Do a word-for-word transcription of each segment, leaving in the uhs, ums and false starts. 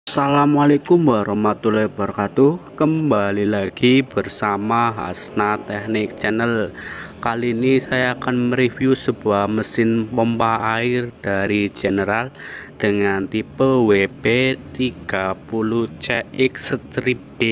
Assalamualaikum warahmatullahi wabarakatuh. Kembali lagi bersama Hasna Teknik Channel. Kali ini saya akan mereview sebuah mesin pompa air dari General dengan tipe W P tiga puluh C X D.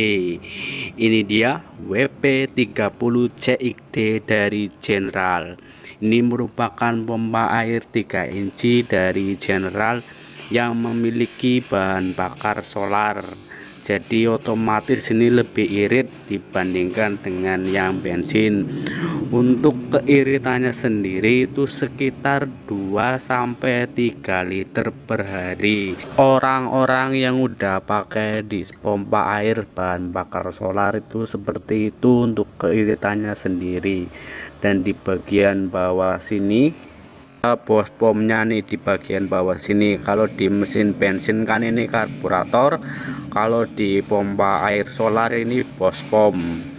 Ini dia W P tiga puluh C X D dari General. Ini merupakan pompa air tiga inci dari General yang memiliki bahan bakar solar, jadi otomatis ini lebih irit dibandingkan dengan yang bensin. Untuk keiritannya sendiri itu sekitar dua sampai tiga liter per hari. Orang-orang yang udah pakai di pompa air bahan bakar solar itu seperti itu untuk keiritannya sendiri. Dan di bagian bawah sini bos pomnya nih, di bagian bawah sini. Kalau di mesin bensin kan ini karburator, kalau di pompa air solar ini bos pom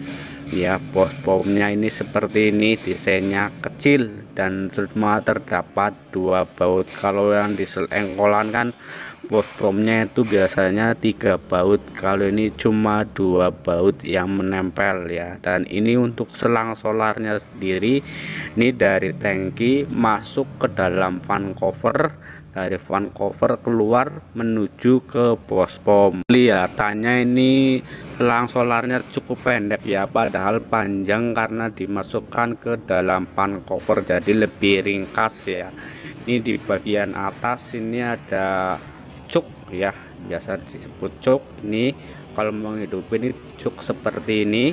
ya. Bos pomnya ini seperti ini, desainnya kecil dan cuma terdapat dua baut. Kalau yang diesel engkolan kan bos pomnya itu biasanya tiga baut, kalau ini cuma dua baut yang menempel ya. Dan ini untuk selang solarnya sendiri, ini dari tangki masuk ke dalam fan cover, dari fan cover keluar menuju ke bos pom. Kelihatannya ini selang solarnya cukup pendek ya, padahal panjang karena dimasukkan ke dalam fan cover, jadi lebih ringkas ya. Ini di bagian atas ini ada cuk ya, biasa disebut cuk. Ini kalau menghidupin ini cuk seperti ini,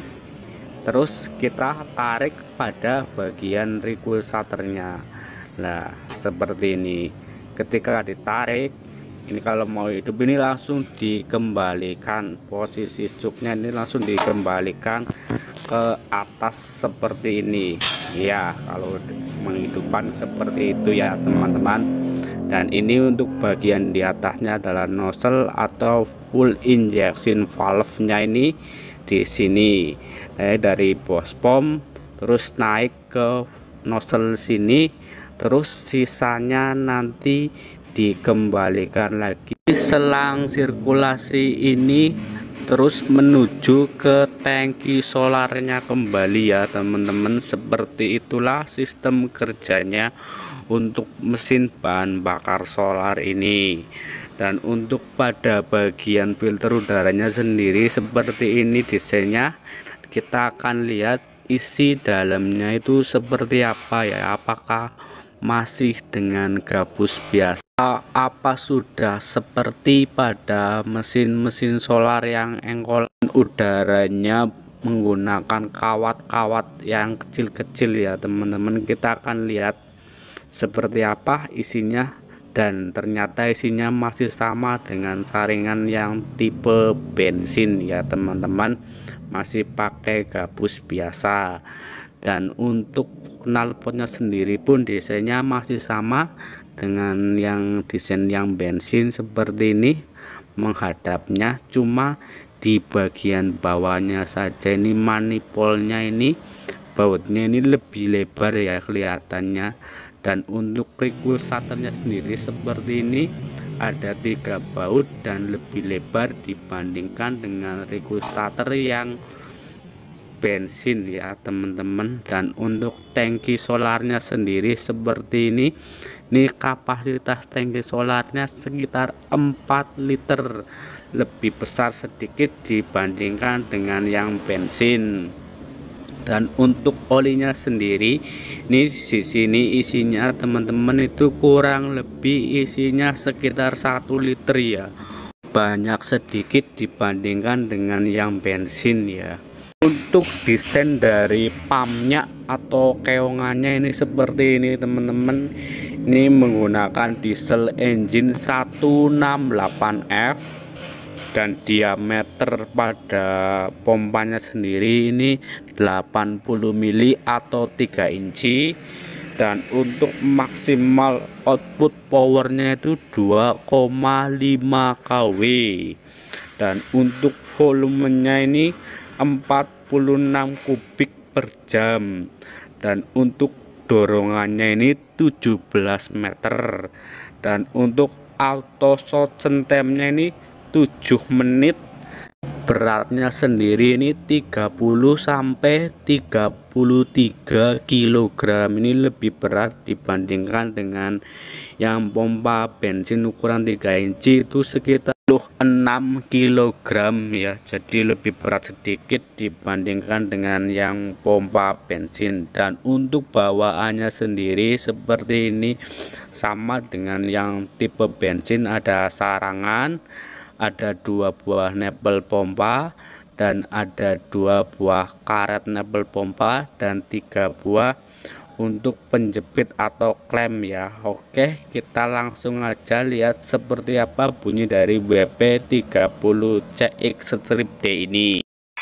terus kita tarik pada bagian regulatornya. Nah seperti ini, ketika ditarik ini kalau mau hidup ini langsung dikembalikan, posisi cuknya ini langsung dikembalikan ke atas seperti ini ya. Kalau menghidupkan seperti itu ya teman-teman. Dan ini untuk bagian di atasnya adalah nozzle atau full injection valve-nya ini di sini. Nah, dari bos pom terus naik ke nozzle sini, terus sisanya nanti dikembalikan lagi selang sirkulasi ini, terus menuju ke tangki solarnya kembali ya teman-teman. Seperti itulah sistem kerjanya untuk mesin bahan bakar solar ini. Dan untuk pada bagian filter udaranya sendiri seperti ini desainnya. Kita akan lihat isi dalamnya itu seperti apa ya, apakah masih dengan gabus biasa, apa sudah seperti pada mesin-mesin solar yang engkol udaranya menggunakan kawat-kawat yang kecil-kecil ya teman-teman. Kita akan lihat seperti apa isinya, dan ternyata isinya masih sama dengan saringan yang tipe bensin ya teman-teman, masih pakai gabus biasa. Dan untuk knalpotnya sendiri pun desainnya masih sama dengan yang desain yang bensin seperti ini. Menghadapnya cuma di bagian bawahnya saja, ini manifolnya ini bautnya ini lebih lebar ya kelihatannya. Dan untuk regulatornya sendiri seperti ini, ada tiga baut dan lebih lebar dibandingkan dengan regulator yang bensin ya teman-teman. Dan untuk tangki solarnya sendiri seperti ini, ini kapasitas tangki solarnya sekitar empat liter, lebih besar sedikit dibandingkan dengan yang bensin. Dan untuk olinya sendiri, ini di sini isinya teman-teman itu kurang lebih isinya sekitar satu liter ya, banyak sedikit dibandingkan dengan yang bensin ya. Untuk desain dari pumpnya atau keongannya ini seperti ini teman-teman. Ini menggunakan diesel engine seratus enam puluh delapan F, dan diameter pada pompanya sendiri ini delapan puluh mili atau tiga inci. Dan untuk maksimal output powernya itu dua koma lima kilowatt. Dan untuk volumenya ini empat puluh enam kubik per jam. Dan untuk dorongannya ini tujuh belas meter. Dan untuk auto short centemnya ini tujuh menit. Beratnya sendiri ini tiga puluh sampai tiga puluh tiga kilogram. Ini lebih berat dibandingkan dengan yang pompa bensin ukuran tiga inci itu sekitar enam kilogram ya. Jadi lebih berat sedikit dibandingkan dengan yang pompa bensin. Dan untuk bawaannya sendiri seperti ini, sama dengan yang tipe bensin, ada sarangan, ada dua buah nepel pompa, dan ada dua buah karet nepel pompa, dan tiga buah untuk penjepit atau klem ya. Oke, kita langsung aja lihat seperti apa bunyi dari W P tiga puluh C X Strip D ini.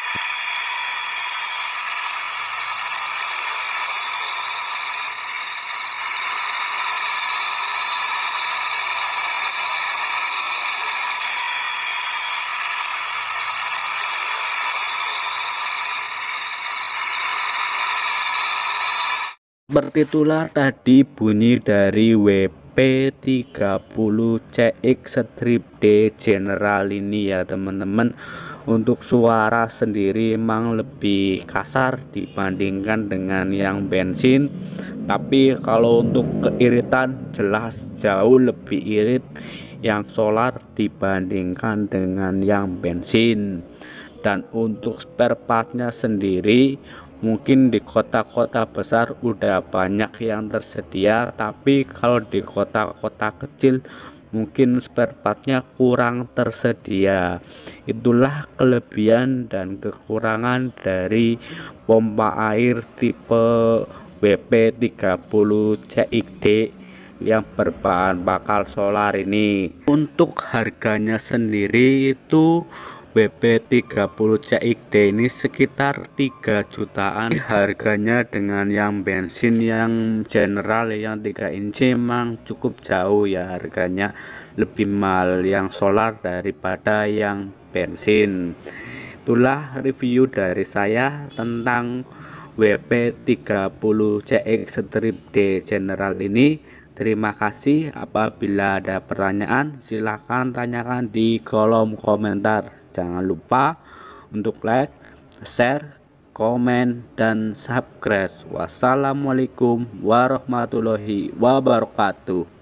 Seperti itulah tadi bunyi dari W P tiga puluh C X Strip D General ini ya teman-teman. Untuk suara sendiri emang lebih kasar dibandingkan dengan yang bensin, tapi kalau untuk keiritan jelas jauh lebih irit yang solar dibandingkan dengan yang bensin. Dan untuk spare partnya sendiri, mungkin di kota-kota besar udah banyak yang tersedia, tapi kalau di kota-kota kecil mungkin spare partnya kurang tersedia. Itulah kelebihan dan kekurangan dari pompa air tipe W P tiga puluh C X D yang berbahan bakar solar ini. Untuk harganya sendiri itu W P tiga puluh C X D ini sekitar tiga jutaan harganya. Dengan yang bensin yang general yang tiga inci memang cukup jauh ya, harganya lebih mahal yang solar daripada yang bensin. Itulah review dari saya tentang W P tiga puluh C X Strip D General ini. Terima kasih. Apabila ada pertanyaan silahkan tanyakan di kolom komentar. Jangan lupa untuk like, share, komen, dan subscribe. Wassalamualaikum warahmatullahi wabarakatuh.